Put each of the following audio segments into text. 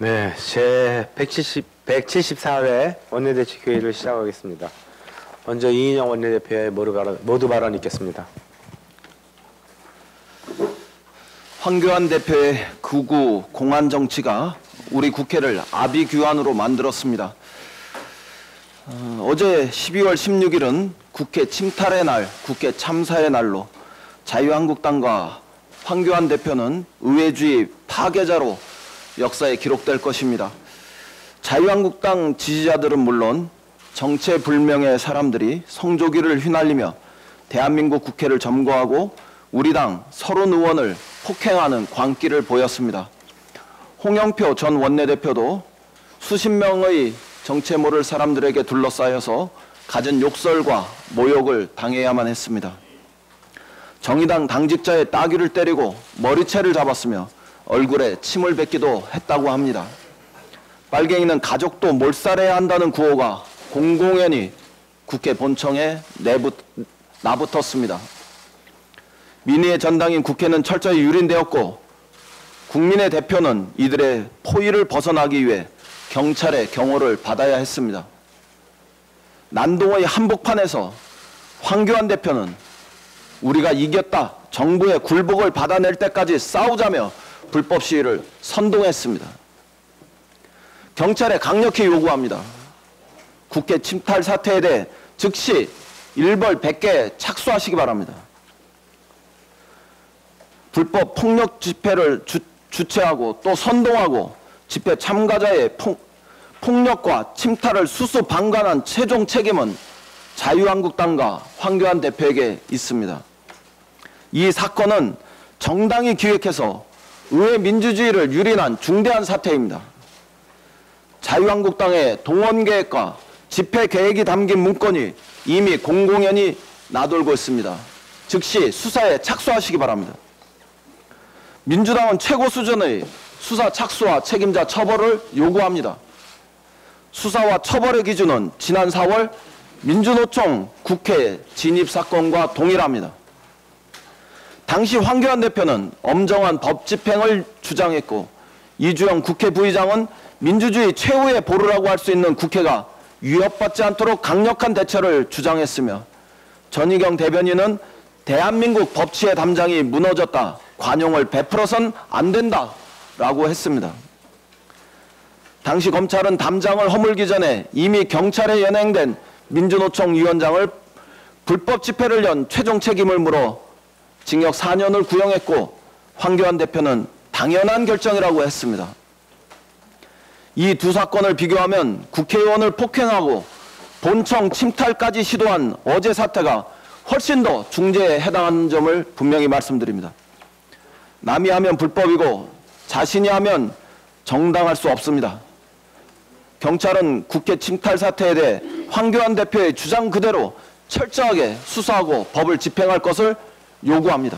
네, 제 174회 원내대책 회의를 시작하겠습니다. 먼저 이인영 원내대표의 모두 발언 있겠습니다. 황교안 대표의 극우 공안 정치가 우리 국회를 아비규환으로 만들었습니다. 어제 12월 16일은 국회 침탈의 날, 국회 참사의 날로 자유한국당과 황교안 대표는 의회주의 파괴자로 역사에 기록될 것입니다. 자유한국당 지지자들은 물론 정체불명의 사람들이 성조기를 휘날리며 대한민국 국회를 점거하고 우리 당 30의원을 폭행하는 광기를 보였습니다. 홍영표 전 원내대표도 수십 명의 정체 모를 사람들에게 둘러싸여서 갖은 욕설과 모욕을 당해야만 했습니다. 정의당 당직자의 따귀를 때리고 머리채를 잡았으며 얼굴에 침을 뱉기도 했다고 합니다. 빨갱이는 가족도 몰살해야 한다는 구호가 공공연히 국회 본청에 나붙었습니다. 민의의 전당인 국회는 철저히 유린되었고 국민의 대표는 이들의 포위를 벗어나기 위해 경찰의 경호를 받아야 했습니다. 난동의 한복판에서 황교안 대표는 우리가 이겼다, 정부의 굴복을 받아낼 때까지 싸우자며 불법 시위를 선동했습니다. 경찰에 강력히 요구합니다. 국회 침탈 사태에 대해 즉시 일벌 100개 착수하시기 바랍니다. 불법 폭력 집회를 주최하고 또 선동하고 집회 참가자의 폭력과 침탈을 수수방관한 최종 책임은 자유한국당과 황교안 대표에게 있습니다. 이 사건은 정당이 기획해서 의회 민주주의를 유린한 중대한 사태입니다. 자유한국당의 동원계획과 집회계획이 담긴 문건이 이미 공공연히 나돌고 있습니다. 즉시 수사에 착수하시기 바랍니다. 민주당은 최고 수준의 수사 착수와 책임자 처벌을 요구합니다. 수사와 처벌의 기준은 지난 4월 민주노총 국회 진입 사건과 동일합니다. 당시 황교안 대표는 엄정한 법 집행을 주장했고 이주영 국회 부의장은 민주주의 최후의 보루라고 할 수 있는 국회가 위협받지 않도록 강력한 대처를 주장했으며 전희경 대변인은 대한민국 법치의 담장이 무너졌다, 관용을 베풀어선 안 된다라고 했습니다. 당시 검찰은 담장을 허물기 전에 이미 경찰에 연행된 민주노총 위원장을 불법 집회를 연 최종 책임을 물어 징역 4년을 구형했고 황교안 대표는 당연한 결정이라고 했습니다. 이 두 사건을 비교하면 국회의원을 폭행하고 본청 침탈까지 시도한 어제 사태가 훨씬 더 중죄에 해당하는 점을 분명히 말씀드립니다. 남이 하면 불법이고 자신이 하면 정당할 수 없습니다. 경찰은 국회 침탈 사태에 대해 황교안 대표의 주장 그대로 철저하게 수사하고 법을 집행할 것을 요구합니다.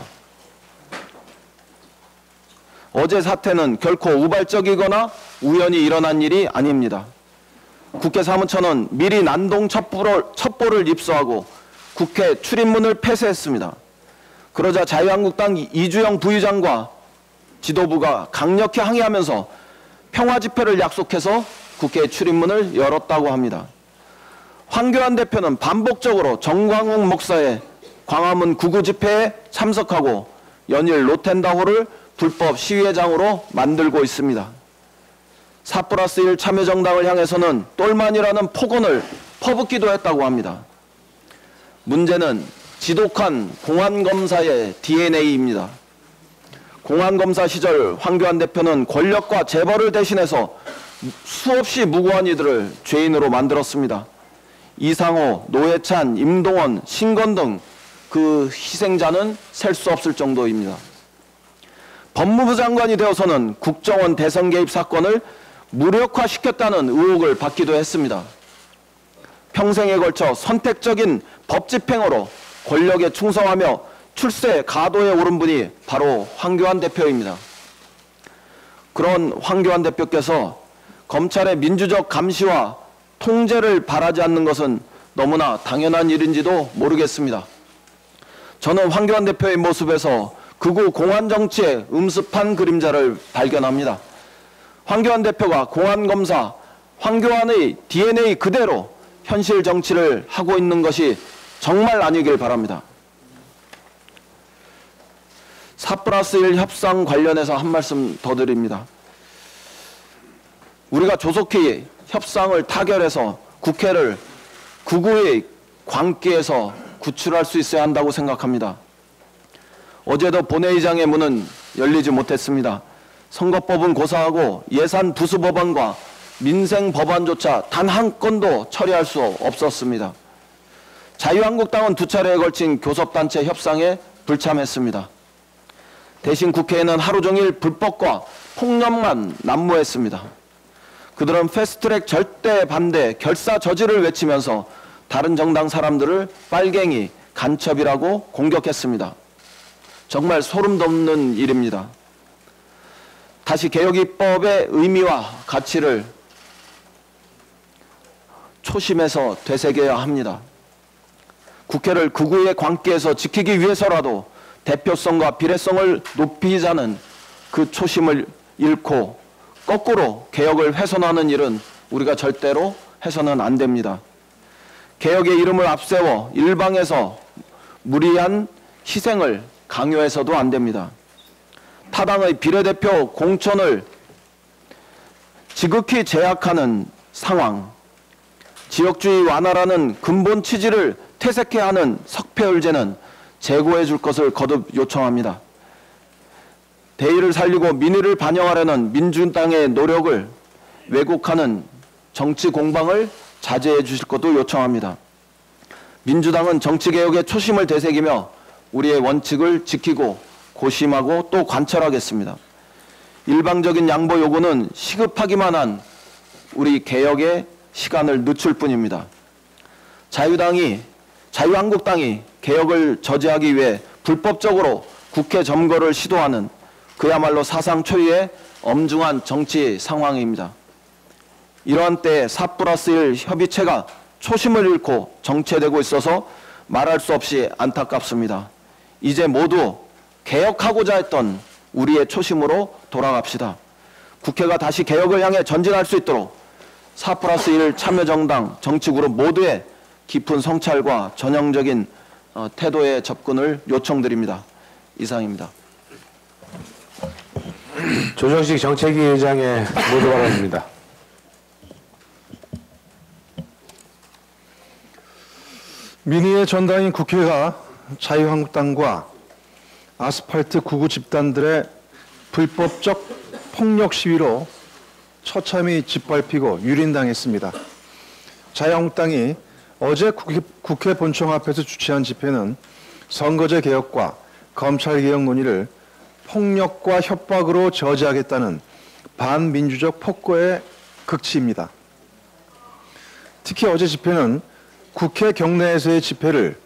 어제 사태는 결코 우발적이거나 우연히 일어난 일이 아닙니다. 국회 사무처는 미리 난동 첩보를 입수하고 국회 출입문을 폐쇄했습니다. 그러자 자유한국당 이주영 부의장과 지도부가 강력히 항의하면서 평화 집회를 약속해서 국회 출입문을 열었다고 합니다. 황교안 대표는 반복적으로 정광욱 목사의 광화문 구구 집회에 참석하고 연일 로텐다호를 불법 시위회장으로 만들고 있습니다. 4+1 참여정당을 향해서는 똘만이라는 폭언을 퍼붓기도 했다고 합니다. 문제는 지독한 공안검사의 DNA입니다. 공안검사 시절 황교안 대표는 권력과 재벌을 대신해서 수없이 무고한 이들을 죄인으로 만들었습니다. 이상호, 노회찬, 임동원, 신건 등 그 희생자는 셀 수 없을 정도입니다. 법무부 장관이 되어서는 국정원 대선 개입 사건을 무력화시켰다는 의혹을 받기도 했습니다. 평생에 걸쳐 선택적인 법 집행으로 권력에 충성하며 출세 가도에 오른 분이 바로 황교안 대표입니다. 그런 황교안 대표께서 검찰의 민주적 감시와 통제를 바라지 않는 것은 너무나 당연한 일인지도 모르겠습니다. 저는 황교안 대표의 모습에서 극우 공안 정치의 음습한 그림자를 발견합니다. 황교안 대표가 공안검사 황교안의 DNA 그대로 현실 정치를 하고 있는 것이 정말 아니길 바랍니다. 4+1 협상 관련해서 한 말씀 더 드립니다. 우리가 조속히 협상을 타결해서 국회를 극우의 광기에서 구출할 수 있어야 한다고 생각합니다. 어제도 본회의장의 문은 열리지 못했습니다. 선거법은 고사하고 예산 부수 법안과 민생 법안조차 단 한 건도 처리할 수 없었습니다. 자유한국당은 2차례에 걸친 교섭단체 협상에 불참했습니다. 대신 국회에는 하루 종일 불법과 폭력만 난무했습니다. 그들은 패스트트랙 절대 반대, 결사 저지를 외치면서 다른 정당 사람들을 빨갱이, 간첩이라고 공격했습니다. 정말 소름 돋는 일입니다. 다시 개혁입법의 의미와 가치를 초심에서 되새겨야 합니다. 국회를 극우의 광기에서 지키기 위해서라도 대표성과 비례성을 높이자는 그 초심을 잃고 거꾸로 개혁을 훼손하는 일은 우리가 절대로 해서는 안 됩니다. 개혁의 이름을 앞세워 일방에서 무리한 희생을 강요해서도 안 됩니다. 타당의 비례대표 공천을 지극히 제약하는 상황, 지역주의 완화라는 근본 취지를 퇴색해야 하는 석패율제는 재고해 줄 것을 거듭 요청합니다. 대의를 살리고 민의를 반영하려는 민주당의 노력을 왜곡하는 정치 공방을 자제해 주실 것도 요청합니다. 민주당은 정치개혁의 초심을 되새기며 우리의 원칙을 지키고 고심하고 또 관철하겠습니다. 일방적인 양보 요구는 시급하기만 한 우리 개혁의 시간을 늦출 뿐입니다. 자유한국당이 개혁을 저지하기 위해 불법적으로 국회 점거를 시도하는 그야말로 사상 초유의 엄중한 정치 상황입니다. 이러한 때에 4+1 협의체가 초심을 잃고 정체되고 있어서 말할 수 없이 안타깝습니다. 이제 모두 개혁하고자 했던 우리의 초심으로 돌아갑시다. 국회가 다시 개혁을 향해 전진할 수 있도록 4+1 참여정당 정치그룹 모두의 깊은 성찰과 전형적인 태도의 접근을 요청드립니다. 이상입니다. 조정식 정책위 의장의 모두 발언입니다. 민의의 전당인 국회가 자유한국당과 아스팔트 구구 집단들의 불법적 폭력 시위로 처참히 짓밟히고 유린당했습니다. 자유한국당이 어제 국회 본청 앞에서 주최한 집회는 선거제 개혁과 검찰개혁 논의를 폭력과 협박으로 저지하겠다는 반민주적 폭거의 극치입니다. 특히 어제 집회는 국회 경내에서의 집회를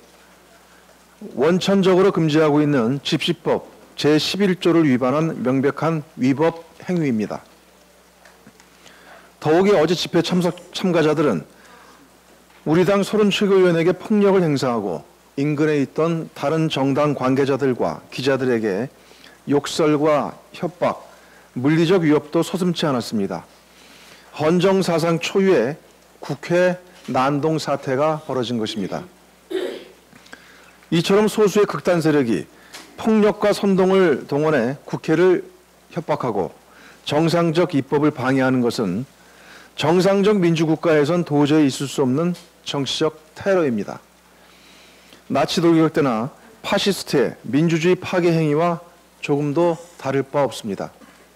원천적으로 금지하고 있는 집시법 제11조를 위반한 명백한 위법 행위입니다. 더욱이 어제 집회 참가자들은 우리 당 소련 최고위원에게 폭력을 행사하고 인근에 있던 다른 정당 관계자들과 기자들에게 욕설과 협박, 물리적 위협도 서슴지 않았습니다. 헌정사상 초유의 국회 난동 사태가 벌어진 것입니다. 이처럼 소수의 극단 세력이 폭력과 선동을 동원해 국회를 협박하고 정상적 입법을 방해하는 것은 정상적 민주국가에선 도저히 있을 수 없는 정치적 테러입니다. 나치 돌격 때나 파시스트의 민주주의 파괴 행위와 조금도 다를 바 없습니다.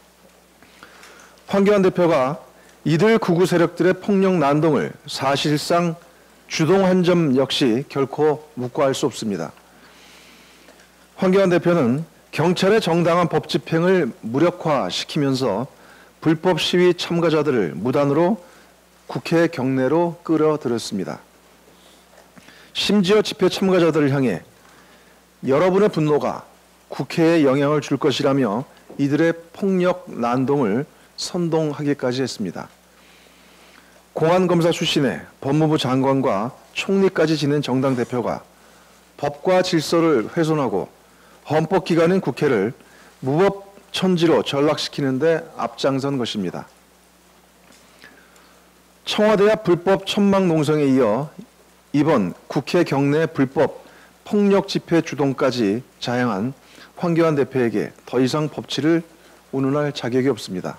황교안 대표가 이들 극우 세력들의 폭력 난동을 사실상 주동한 점 역시 결코 묵과할 수 없습니다. 황교안 대표는 경찰의 정당한 법 집행을 무력화시키면서 불법 시위 참가자들을 무단으로 국회 경내로 끌어들였습니다. 심지어 집회 참가자들을 향해 여러분의 분노가 국회에 영향을 줄 것이라며 이들의 폭력 난동을 선동하기까지 했습니다. 공안검사 출신의 법무부 장관과 총리까지 지낸 정당 대표가 법과 질서를 훼손하고 헌법기관인 국회를 무법천지로 전락시키는 데 앞장선 것입니다. 청와대 앞 불법 천막 농성에 이어 이번 국회 경내 불법 폭력 집회 주동까지 자행한 황교안 대표에게 더 이상 법치를 운운할 자격이 없습니다.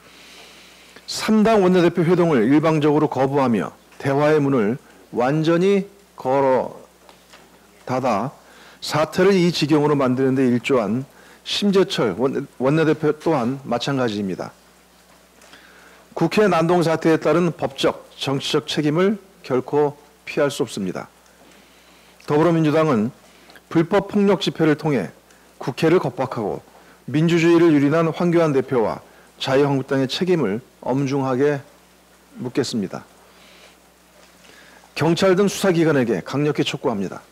3당 원내대표 회동을 일방적으로 거부하며 대화의 문을 완전히 걸어 닫아 사태를 이 지경으로 만드는 데 일조한 심재철 원내대표 또한 마찬가지입니다. 국회 난동 사태에 따른 법적, 정치적 책임을 결코 피할 수 없습니다. 더불어민주당은 불법 폭력 집회를 통해 국회를 겁박하고 민주주의를 유린한 황교안 대표와 자유한국당의 책임을 엄중하게 묻겠습니다. 경찰 등 수사기관에게 강력히 촉구합니다.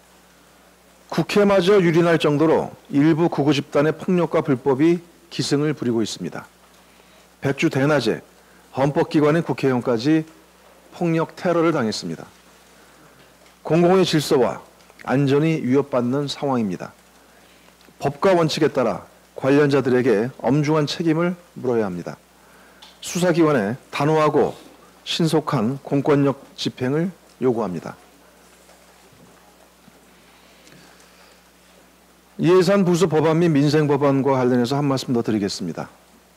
국회마저 유린할 정도로 일부 극우 집단의 폭력과 불법이 기승을 부리고 있습니다. 백주 대낮에 헌법기관인 국회의원까지 폭력 테러를 당했습니다. 공공의 질서와 안전이 위협받는 상황입니다. 법과 원칙에 따라 관련자들에게 엄중한 책임을 물어야 합니다. 수사기관에 단호하고 신속한 공권력 집행을 요구합니다. 예산부수 법안 및 민생법안과 관련해서 한 말씀 더 드리겠습니다.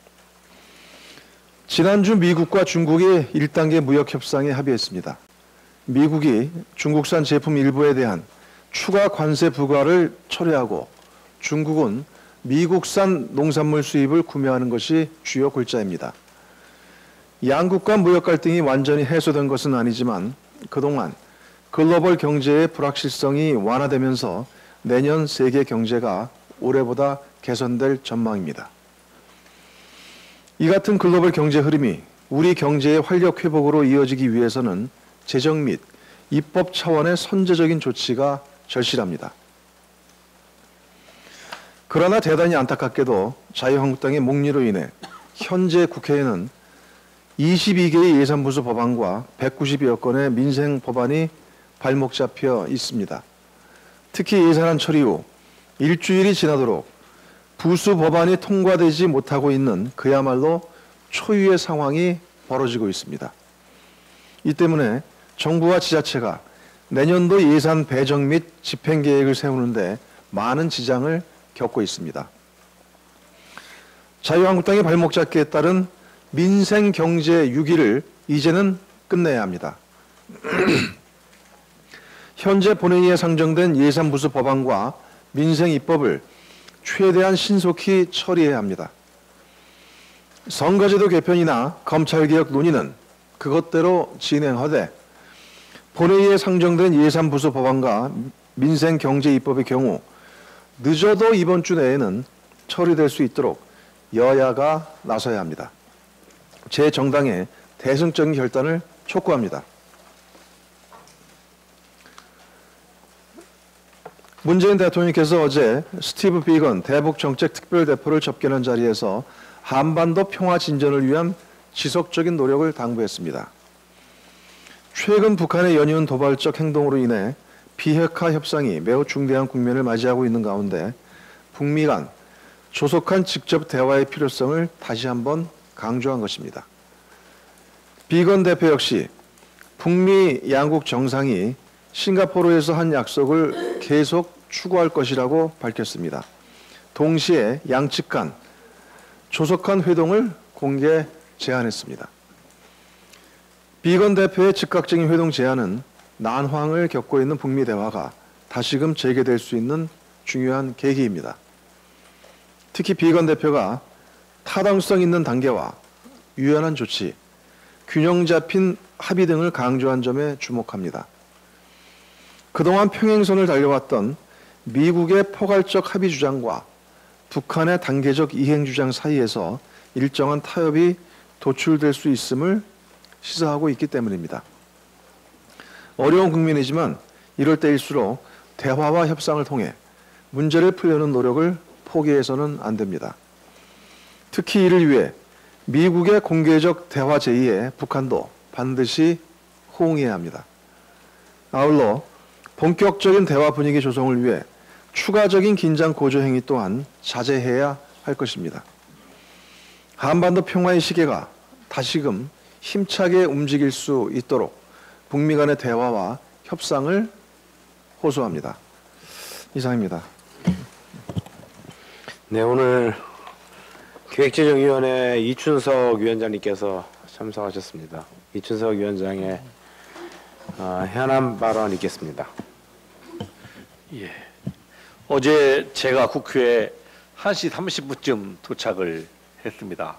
지난주 미국과 중국이 1단계 무역협상에 합의했습니다. 미국이 중국산 제품 일부에 대한 추가 관세 부과를 철회하고 중국은 미국산 농산물 수입을 구매하는 것이 주요 골자입니다. 양국 간 무역 갈등이 완전히 해소된 것은 아니지만 그동안 글로벌 경제의 불확실성이 완화되면서 내년 세계 경제가 올해보다 개선될 전망입니다. 이 같은 글로벌 경제 흐름이 우리 경제의 활력 회복으로 이어지기 위해서는 재정 및 입법 차원의 선제적인 조치가 절실합니다. 그러나 대단히 안타깝게도 자유한국당의 목리로 인해 현재 국회에는 22개의 예산부수 법안과 190여 건의 민생 법안이 발목 잡혀 있습니다. 특히 예산안 처리 후 일주일이 지나도록 부수 법안이 통과되지 못하고 있는 그야말로 초유의 상황이 벌어지고 있습니다. 이 때문에 정부와 지자체가 내년도 예산 배정 및 집행 계획을 세우는데 많은 지장을 겪고 있습니다. 자유한국당의 발목 잡기에 따른 민생 경제 유기를 이제는 끝내야 합니다. 현재 본회의에 상정된 예산부수 법안과 민생 입법을 최대한 신속히 처리해야 합니다. 선거제도 개편이나 검찰개혁 논의는 그것대로 진행하되 본회의에 상정된 예산부수 법안과 민생 경제 입법의 경우 늦어도 이번 주 내에는 처리될 수 있도록 여야가 나서야 합니다. 제 정당의 대승적인 결단을 촉구합니다. 문재인 대통령께서 어제 스티브 비건 대북정책특별대표를 접견한 자리에서 한반도 평화 진전을 위한 지속적인 노력을 당부했습니다. 최근 북한의 연이은 도발적 행동으로 인해 비핵화 협상이 매우 중대한 국면을 맞이하고 있는 가운데 북미 간 조속한 직접 대화의 필요성을 다시 한번 강조한 것입니다. 비건 대표 역시 북미 양국 정상이 싱가포르에서 한 약속을 계속 추구할 것이라고 밝혔습니다. 동시에 양측 간 조속한 회동을 공개 제안했습니다. 비건 대표의 즉각적인 회동 제안은 난황을 겪고 있는 북미 대화가 다시금 재개될 수 있는 중요한 계기입니다. 특히 비건 대표가 타당성 있는 단계와 유연한 조치, 균형 잡힌 합의 등을 강조한 점에 주목합니다. 그동안 평행선을 달려왔던 미국의 포괄적 합의 주장과 북한의 단계적 이행 주장 사이에서 일정한 타협이 도출될 수 있음을 시사하고 있기 때문입니다. 어려운 국면이지만 이럴 때일수록 대화와 협상을 통해 문제를 풀려는 노력을 포기해서는 안 됩니다. 특히 이를 위해 미국의 공개적 대화 제의에 북한도 반드시 호응해야 합니다. 아울러 본격적인 대화 분위기 조성을 위해 추가적인 긴장 고조 행위 또한 자제해야 할 것입니다. 한반도 평화의 시계가 다시금 힘차게 움직일 수 있도록 북미 간의 대화와 협상을 호소합니다. 이상입니다. 네, 오늘 기획재정위원회 이춘석 위원장님께서 참석하셨습니다. 이춘석 위원장의 현안 발언 있겠습니다. 예. 어제 제가 국회에 1시 30분쯤 도착을 했습니다.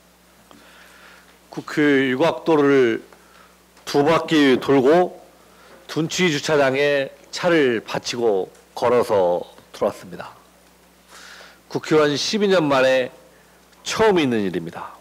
국회 육각도를 2바퀴 돌고 둔치 주차장에 차를 받치고 걸어서 들어왔습니다. 국회의원 12년 만에 처음 있는 일입니다.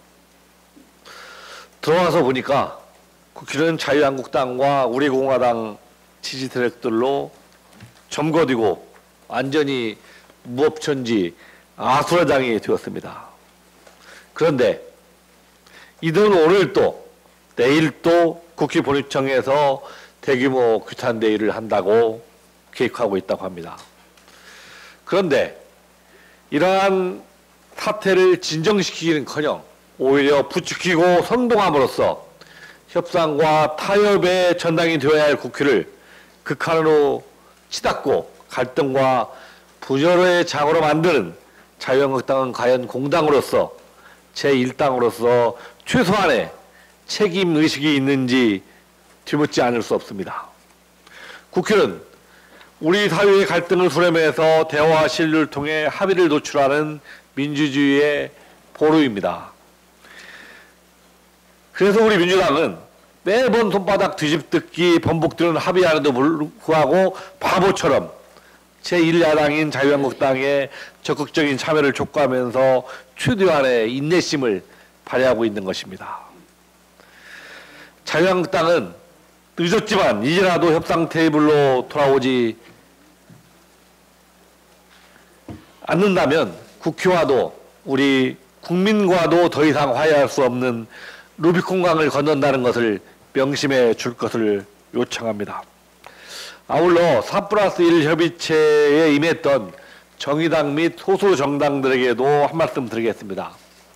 들어와서 보니까 국회는 자유한국당과 우리공화당 지지 세력들로 점거되고 완전히 무법천지 아수라장이 되었습니다. 그런데 이들은 오늘 또 내일 또 국회 본회의청에서 대규모 규탄 대회를 한다고 계획하고 있다고 합니다. 그런데 이러한 사태를 진정시키기는커녕 오히려 부추기고 선동함으로써 협상과 타협의 전당이 되어야 할 국회를 극한으로 치닫고 갈등과 분열의 장으로 만드는 자유한국당은 과연 공당으로서 제1당으로서 최소한의 책임의식이 있는지 뒤묻지 않을 수 없습니다. 국회는 우리 사회의 갈등을 수렴해서 대화와 신뢰를 통해 합의를 도출하는 민주주의의 보루입니다. 그래서 우리 민주당은 매번 손바닥 뒤집듣기 번복되는 합의안에도 불구하고 바보처럼 제1야당인 자유한국당의 적극적인 참여를 촉구하면서 최대한의 인내심을 발휘하고 있는 것입니다. 자유한국당은 늦었지만 이제라도 협상 테이블로 돌아오지 않는다면 국회와도 우리 국민과도 더 이상 화해할 수 없는 루비콘강을 건넌다는 것을 명심해 줄 것을 요청합니다. 아울러 4+1 협의체에 임했던 정의당 및 소수 정당들에게도 한 말씀 드리겠습니다.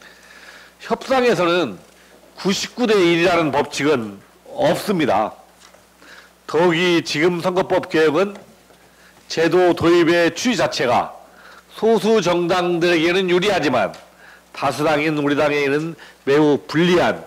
협상에서는 99대 1이라는 법칙은 없습니다. 더욱이 지금 선거법 개혁은 제도 도입의 취지 자체가 소수 정당들에게는 유리하지만 다수당인 우리 당에는 매우 불리한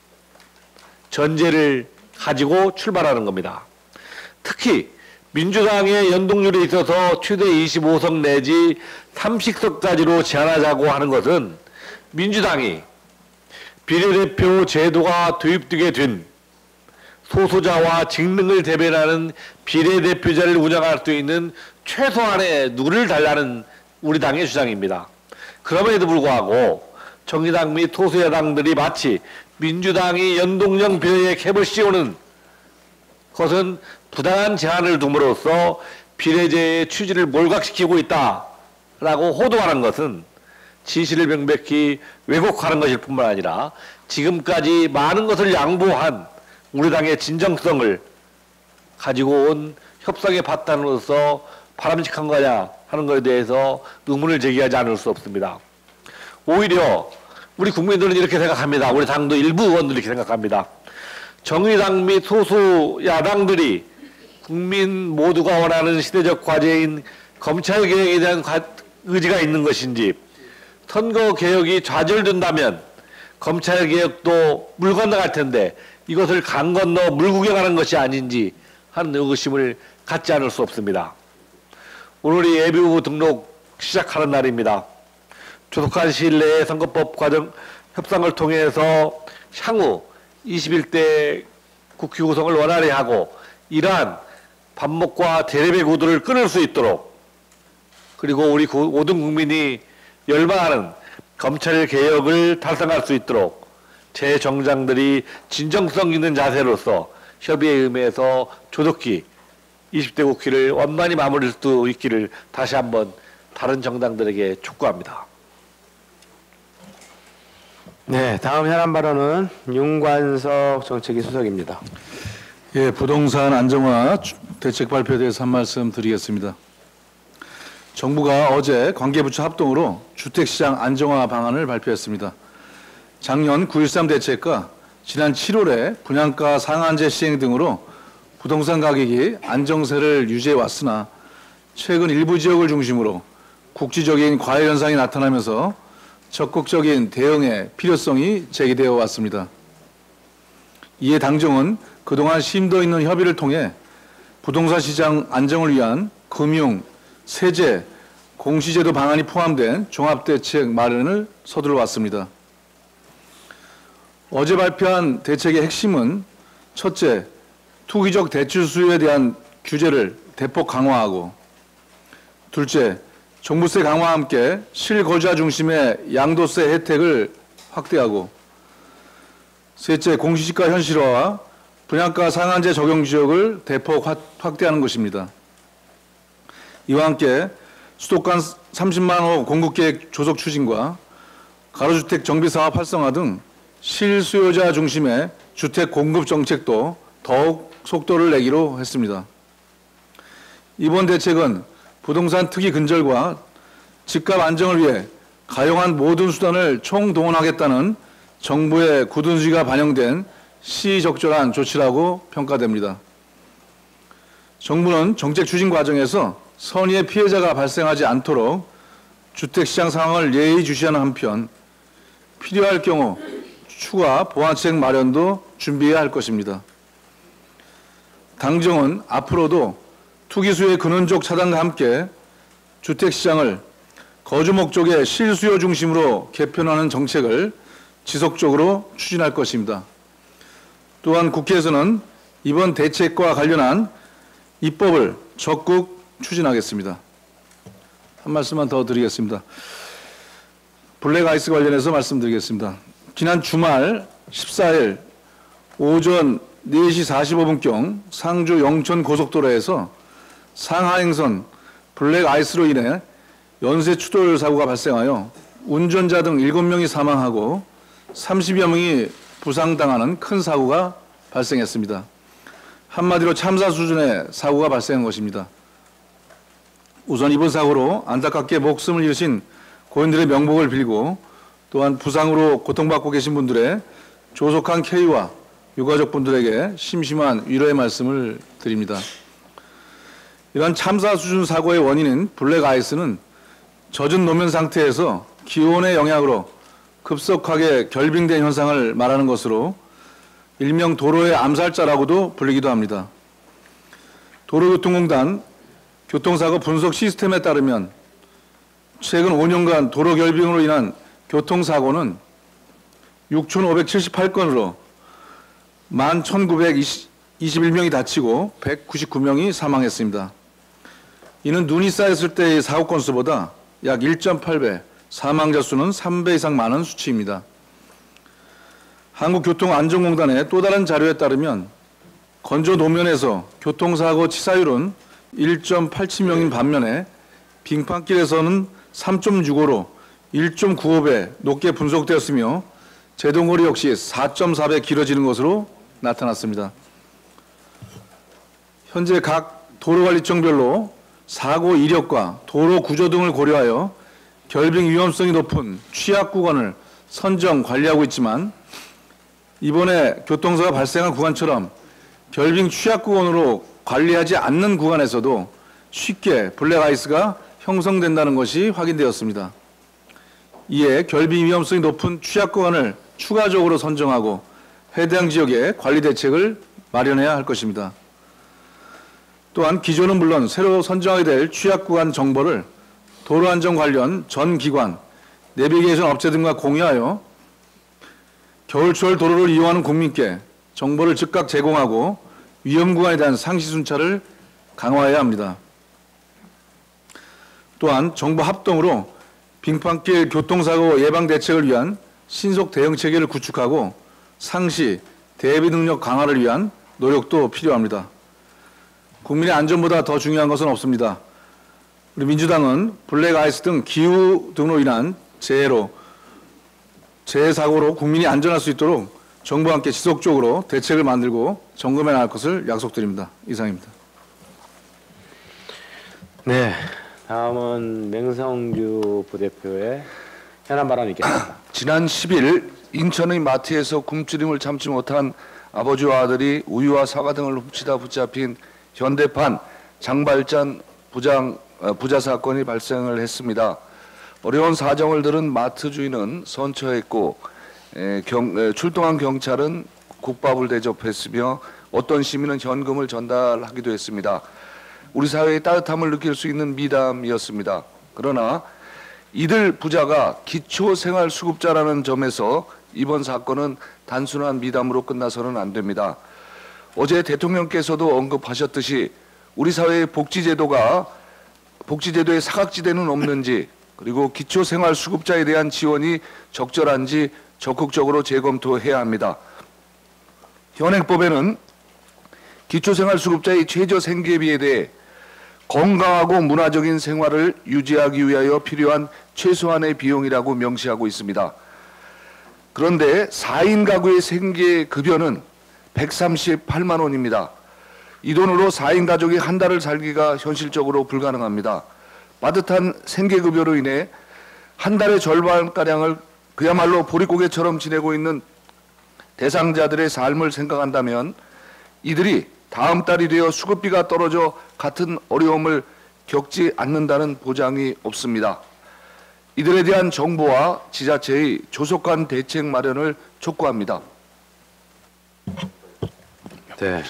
전제를 가지고 출발하는 겁니다. 특히 민주당의 연동률에 있어서 최대 25석 내지 30석까지로 제한하자고 하는 것은 민주당이 비례대표 제도가 도입되게 된 소수자와 직능을 대변하는 비례대표제를 운영할 수 있는 최소한의 룰을 달라는 우리 당의 주장입니다. 그럼에도 불구하고 정의당 및 소수야당들이 마치 민주당이 연동형 비례의 캡을 씌우는 것은 부당한 제한을 둠으로써 비례제의 취지를 몰각시키고 있다라고 호도하는 것은 진실을 명백히 왜곡하는 것일 뿐만 아니라 지금까지 많은 것을 양보한 우리 당의 진정성을 가지고 온 협상의 바탕으로서 바람직한 거냐 하는 것에 대해서 의문을 제기하지 않을 수 없습니다. 오히려 우리 국민들은 이렇게 생각합니다. 우리 당도 일부 의원들이 이렇게 생각합니다. 정의당 및 소수 야당들이 국민 모두가 원하는 시대적 과제인 검찰개혁에 대한 의지가 있는 것인지, 선거개혁이 좌절된다면 검찰개혁도 물 건너갈 텐데 이것을 강 건너 물 구경하는 것이 아닌지 하는 의구심을 갖지 않을 수 없습니다. 오늘이 예비후보 등록 시작하는 날입니다. 조속한 시일 내에 선거법 과정 협상을 통해서 향후 21대 국회 구성을 원활히 하고 이러한 반목과 대립의 구도를 끊을 수 있도록, 그리고 우리 모든 국민이 열망하는 검찰 개혁을 달성할 수 있도록 제 정당들이 진정성 있는 자세로서 협의에 임해서 조속히 20대 국회를 원만히 마무리할 수 있기를 다시 한번 다른 정당들에게 촉구합니다. 네, 다음 현안 발언은 윤관석 정책위 수석입니다. 예, 부동산 안정화 대책 발표에 대해서 한 말씀 드리겠습니다. 정부가 어제 관계부처 합동으로 주택시장 안정화 방안을 발표했습니다. 작년 9.13 대책과 지난 7월에 분양가 상한제 시행 등으로 부동산 가격이 안정세를 유지해 왔으나 최근 일부 지역을 중심으로 국지적인 과열 현상이 나타나면서 적극적인 대응의 필요성이 제기되어 왔습니다. 이에 당정은 그동안 심도 있는 협의를 통해 부동산 시장 안정을 위한 금융, 세제, 공시제도 방안이 포함된 종합대책 마련을 서둘러 왔습니다. 어제 발표한 대책의 핵심은 첫째, 투기적 대출 수요에 대한 규제를 대폭 강화하고, 둘째, 종부세 강화와 함께 실거주자 중심의 양도세 혜택을 확대하고, 셋째, 공시지가 현실화와 분양가 상한제 적용 지역을 대폭 확대하는 것입니다. 이와 함께 수도권 30만 호 공급계획 조속 추진과 가로주택 정비사업 활성화 등 실수요자 중심의 주택 공급 정책도 더욱 속도를 내기로 했습니다. 이번 대책은 부동산 특이 근절과 집값 안정을 위해 가용한 모든 수단을 총동원하겠다는 정부의 굳은 의지가 반영된 시적절한 조치라고 평가됩니다. 정부는 정책 추진 과정에서 선의의 피해자가 발생하지 않도록 주택시장 상황을 예의주시하는 한편 필요할 경우 추가 보완책 마련도 준비해야 할 것입니다. 당정은 앞으로도 투기수요의 근원적 차단과 함께 주택시장을 거주 목적의 실수요 중심으로 개편하는 정책을 지속적으로 추진할 것입니다. 또한 국회에서는 이번 대책과 관련한 입법을 적극 추진하겠습니다. 한 말씀만 더 드리겠습니다. 블랙아이스 관련해서 말씀드리겠습니다. 지난 주말 14일 오전 4시 45분경 상주 영천 고속도로에서 상하행선 블랙아이스로 인해 연쇄 추돌 사고가 발생하여 운전자 등 7명이 사망하고 30여 명이 부상당하는 큰 사고가 발생했습니다. 한마디로 참사 수준의 사고가 발생한 것입니다. 우선 이번 사고로 안타깝게 목숨을 잃으신 고인들의 명복을 빌고 또한 부상으로 고통받고 계신 분들의 조속한 쾌유와 유가족분들에게 심심한 위로의 말씀을 드립니다. 이러한 참사 수준 사고의 원인인 블랙아이스는 젖은 노면 상태에서 기온의 영향으로 급속하게 결빙된 현상을 말하는 것으로 일명 도로의 암살자라고도 불리기도 합니다. 도로교통공단 교통사고 분석 시스템에 따르면 최근 5년간 도로 결빙으로 인한 교통사고는 6,578건으로 11,921명이 다치고 199명이 사망했습니다. 이는 눈이 쌓였을 때의 사고 건수보다 약 1.8배, 사망자 수는 3배 이상 많은 수치입니다. 한국교통안전공단의 또 다른 자료에 따르면 건조 노면에서 교통사고 치사율은 1.87명인 반면에 빙판길에서는 3.65로 1.95배 높게 분석되었으며 제동거리 역시 4.4배 길어지는 것으로 나타났습니다. 현재 각 도로관리청별로 사고 이력과 도로 구조 등을 고려하여 결빙 위험성이 높은 취약 구간을 선정 관리하고 있지만 이번에 교통사고가 발생한 구간처럼 결빙 취약 구간으로 관리하지 않는 구간에서도 쉽게 블랙아이스가 형성된다는 것이 확인되었습니다. 이에 결빙 위험성이 높은 취약 구간을 추가적으로 선정하고 해당 지역에 관리 대책을 마련해야 할 것입니다. 또한 기존은 물론 새로 선정하게 될 취약 구간 정보를 도로안전 관련 전 기관, 내비게이션 업체 등과 공유하여 겨울철 도로를 이용하는 국민께 정보를 즉각 제공하고 위험 구간에 대한 상시 순찰을 강화해야 합니다. 또한 정부 합동으로 빙판길 교통사고 예방 대책을 위한 신속 대응 체계를 구축하고 상시 대비 능력 강화를 위한 노력도 필요합니다. 국민의 안전보다 더 중요한 것은 없습니다. 우리 민주당은 블랙아이스 등 기후 등으로 인한 재해 사고로 국민이 안전할 수 있도록 정부와 함께 지속적으로 대책을 만들고 점검해 나갈 것을 약속드립니다. 이상입니다. 네, 다음은 맹성규 부대표의 현안 발언 있겠습니다. 지난 10일 인천의 마트에서 굶주림을 참지 못한 아버지와 아들이 우유와 사과 등을 훔치다 붙잡힌 현대판 장발잔 부자 사건이 발생을 했습니다. 어려운 사정을 들은 마트 주인은 선처했고 출동한 경찰은 국밥을 대접했으며 어떤 시민은 현금을 전달하기도 했습니다. 우리 사회의 따뜻함을 느낄 수 있는 미담이었습니다. 그러나 이들 부자가 기초생활수급자라는 점에서 이번 사건은 단순한 미담으로 끝나서는 안 됩니다. 어제 대통령께서도 언급하셨듯이 우리 사회의 복지제도에 사각지대는 없는지, 그리고 기초생활수급자에 대한 지원이 적절한지 적극적으로 재검토해야 합니다. 현행법에는 기초생활수급자의 최저 생계비에 대해 건강하고 문화적인 생활을 유지하기 위하여 필요한 최소한의 비용이라고 명시하고 있습니다. 그런데 4인 가구의 생계급여는 138만 원입니다. 이 돈으로 4인 가족이 한 달을 살기가 현실적으로 불가능합니다. 빠듯한 생계급여로 인해 한 달의 절반가량을 그야말로 보릿고개처럼 지내고 있는 대상자들의 삶을 생각한다면 이들이 다음 달이 되어 수급비가 떨어져 같은 어려움을 겪지 않는다는 보장이 없습니다. 이들에 대한 정부와 지자체의 조속한 대책 마련을 촉구합니다. 네.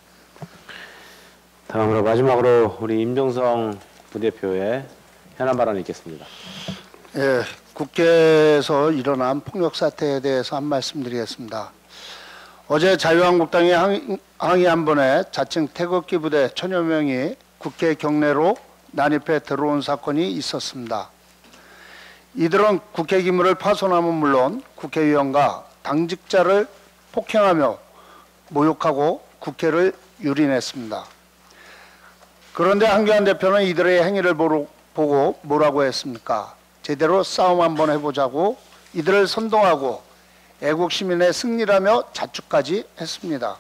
다음으로 마지막으로 우리 임종성 부대표의 현안 발언이 있겠습니다. 예, 국회에서 일어난 폭력 사태에 대해서 한 말씀 드리겠습니다. 어제 자유한국당이 항의 번에 자칭 태극기 부대 천여 명이 국회 경내로 난입해 들어온 사건이 있었습니다. 이들은 국회 기물을 파손함은 물론 국회의원과 당직자를 폭행하며 모욕하고 국회를 유린했습니다. 그런데 한교안 대표는 이들의 행위를 보고 뭐라고 했습니까? 제대로 싸움 한번 해보자고 이들을 선동하고 애국 시민의 승리라며 자축까지 했습니다.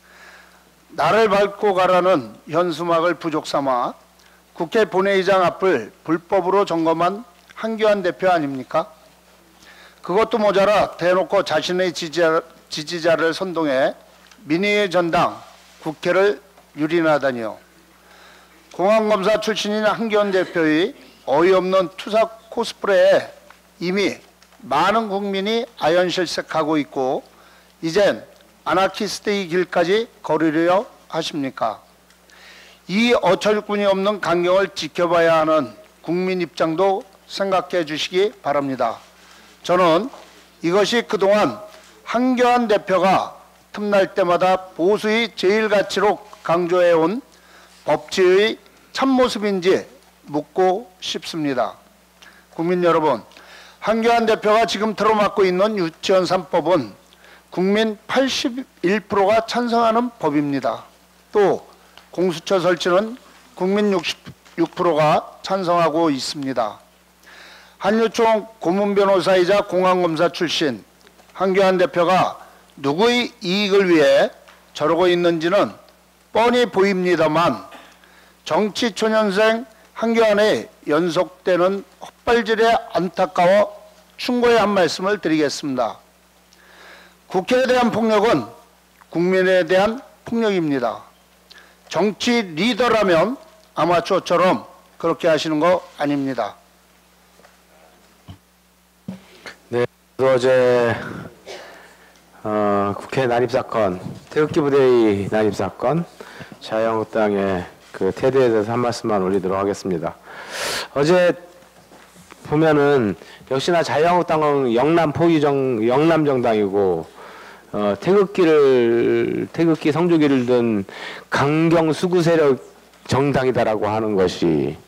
나를 밟고 가라는 현수막을 부족 삼아 국회 본회의장 앞을 불법으로 점검한 한교안 대표 아닙니까? 그것도 모자라 대놓고 자신의 지지자를 선동해 민의의 전당 국회를 유린하다니요. 공안검사 출신인 한교안 대표의 어이없는 투사 코스프레에 이미 많은 국민이 아연실색하고 있고 이젠 아나키스트의 길까지 걸으려 하십니까? 이 어처구니 없는 강경을 지켜봐야 하는 국민 입장도 생각해 주시기 바랍니다. 저는 이것이 그동안 한교안 대표가 틈날 때마다 보수의 제일가치로 강조해온 법치의 참모습인지 묻고 싶습니다. 국민 여러분, 한교안 대표가 지금 틀어막고 있는 유치원 3법은 국민 81%가 찬성하는 법입니다. 또 공수처 설치는 국민 66%가 찬성하고 있습니다. 한유총 고문 변호사이자 공안검사 출신 한교안 대표가 누구의 이익을 위해 저러고 있는지는 뻔히 보입니다만 정치 초년생 한교안의 연속되는 헛발질에 안타까워 충고의 한 말씀을 드리겠습니다. 국회에 대한 폭력은 국민에 대한 폭력입니다. 정치 리더라면 아마추어처럼 그렇게 하시는 거 아닙니다. 네, 어제 국회 난입사건, 태극기 부대의 난입사건, 자유한국당의 그 태도에 대해서 한 말씀만 올리도록 하겠습니다. 어제 보면은 역시나 자유한국당은 영남 정당이고 태극기 성조기를 든 강경 수구 세력 정당이다라고 하는 것이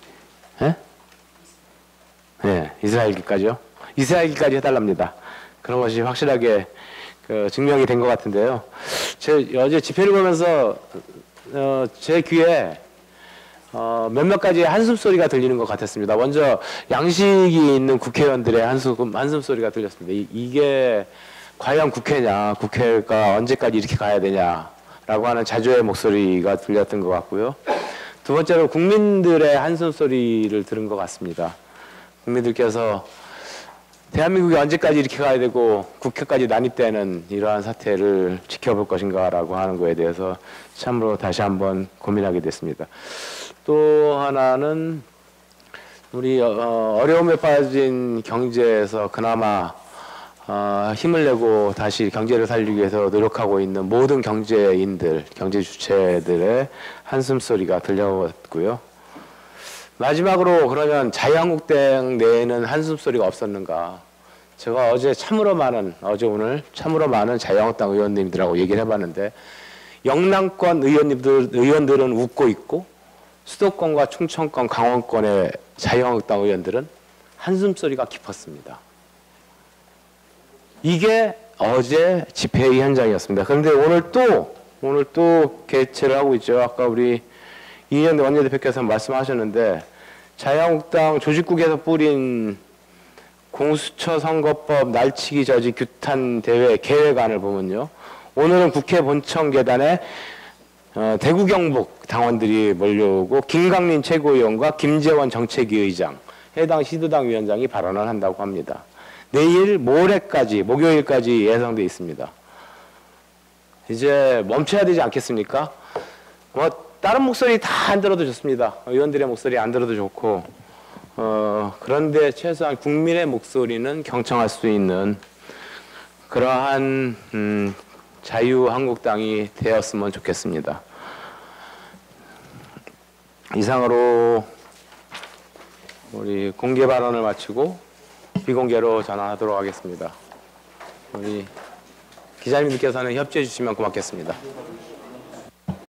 이스라엘기까지요. 이스라엘기까지 해달랍니다. 그런 것이 확실하게 증명이 된 것 같은데요. 어제 집회를 보면서 제 귀에 몇몇 가지 한숨 소리가 들리는 것 같았습니다. 먼저 양식이 있는 국회의원들의 한숨 소리가 들렸습니다. 이게 과연 국회냐, 국회가 언제까지 이렇게 가야 되냐라고 하는 자조의 목소리가 들렸던 것 같고요. 두 번째로 국민들의 한숨 소리를 들은 것 같습니다. 국민들께서 대한민국이 언제까지 이렇게 가야 되고 국회까지 난입되는 이러한 사태를 지켜볼 것인가라고 하는 거에 대해서 참으로 다시 한번 고민하게 됐습니다. 또 하나는 우리 어려움에 빠진 경제에서 그나마 힘을 내고 다시 경제를 살리기 위해서 노력하고 있는 모든 경제인들, 경제 주체들의 한숨소리가 들려왔고요. 마지막으로 그러면 자유한국당 내에는 한숨소리가 없었는가? 제가 어제 오늘 참으로 많은 자유한국당 의원님들하고 얘기를 해봤는데 영남권 의원들은 웃고 있고 수도권과 충청권, 강원권의 자유한국당 의원들은 한숨소리가 깊었습니다. 이게 어제 집회의 현장이었습니다. 그런데 오늘 또 개최를 하고 있죠. 아까 우리 이인영 원내대표께서 말씀하셨는데 자유한국당 조직국에서 뿌린 공수처 선거법 날치기 저지 규탄 대회 계획안을 보면요. 오늘은 국회 본청 계단에 대구 경북 당원들이 몰려오고 김강림 최고위원과 김재원 정책위 의장, 해당 시도당 위원장이 발언을 한다고 합니다. 내일 모레까지 목요일까지 예상돼 있습니다. 이제 멈춰야 되지 않겠습니까? 다른 목소리 다 안 들어도 좋습니다. 의원들의 목소리 안 들어도 좋고 그런데 최소한 국민의 목소리는 경청할 수 있는 그러한 자유한국당이 되었으면 좋겠습니다. 이상으로 우리 공개 발언을 마치고 비공개로 전환하도록 하겠습니다. 우리 기자님들께서는 협조해 주시면 고맙겠습니다.